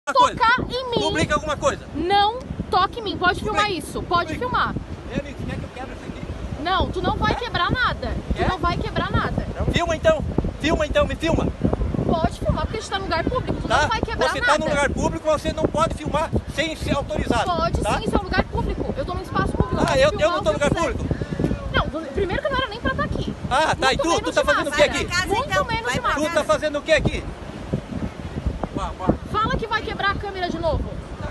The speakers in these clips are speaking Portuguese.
tocar em mim. Publica alguma coisa. Não toque em mim. Pode filmar isso. Pode filmar. Meu amigo, quer que eu quebre isso aqui? Não, tu não vai quebrar nada. Tu não vai quebrar nada. Filma então. Filma então, me filma. Pode filmar, porque a gente tá no lugar público. Tu não vai quebrar você nada. Você tá no lugar público, você não pode filmar sem ser autorizado. Pode sim, isso é um lugar público. Eu tô no espaço público. Eu não tô no lugar público? Não, primeiro que não era nem pra estar aqui. Ah, tá. E tu tá fazendo o que aqui? Muito menos de máscara. Tu tá fazendo o que aqui? Fala que vai quebrar a câmera de novo.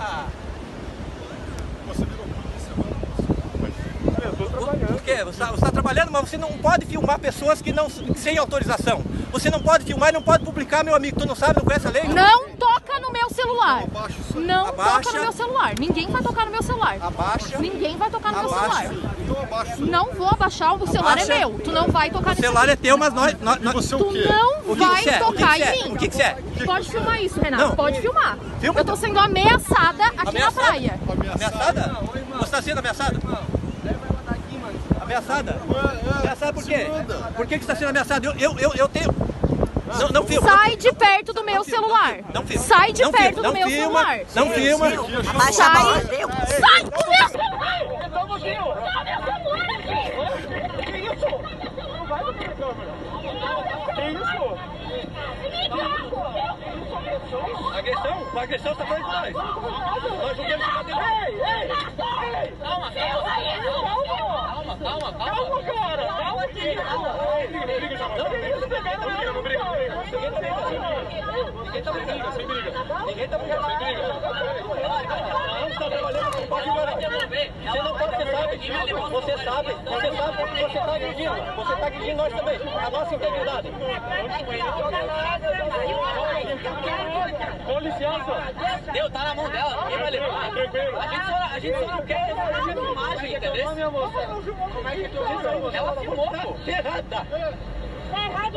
Você virou polícia, mano. Eu tô trabalhando. Por quê? Você tá trabalhando, mas você não pode filmar pessoas sem autorização. Você não pode filmar e não pode publicar, meu amigo. Tu não sabe, não conhece a lei? Não toca no meu celular. Abaixa isso aí. Não Abaixa. toca no meu celular. Ninguém vai tocar no meu celular. Abaixa. Ninguém vai tocar no meu Abaixa. celular. Então abaixa isso aí. Não vou abaixar, o celular Abaixa. é meu. Tu não vai tocar O nesse celular é teu, mas nós... E você o Tu quê? não O que vai que é? tocar O que que é? em mim. O que que é? Pode filmar isso, Renato. Não. Pode filmar. Filma. Eu tô sendo ameaçada aqui Ameaçada? na praia. Ameaçada? Você tá sendo ameaçada? Ameaçada? Ameaçada por quê? Por que você está sendo ameaçado? Eu tenho... Não filma. Sai de perto do meu celular. Não filma. Sai de Não perto filma. do meu Não filma. celular. Não filma. Sai do meu celular. Agressão? Com agressão você tá falando de nós. Nós não queremos ficar Calma, cara. Calma aqui. Ninguém tá brigando, sem briga. Ninguém tá brigando, sem briga. Não está trabalhando, não pode ignorar. Você não pode, você sabe que você tá agredindo. Você tá agredindo nós também, a nossa integridade. Com licença. Deu, tá na mão dela, ninguém vai levar. A gente só não quer imagem, entendeu? Ela filmou, pô. Errada. Tá errado